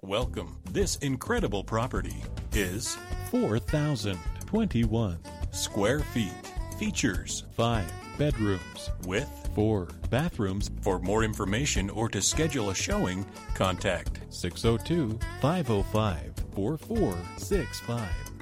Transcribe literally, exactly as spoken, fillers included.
Welcome. This incredible property is four thousand twenty-one square feet. Features five bedrooms with four bathrooms. For more information or to schedule a showing, contact six oh two, five oh five, four four six five.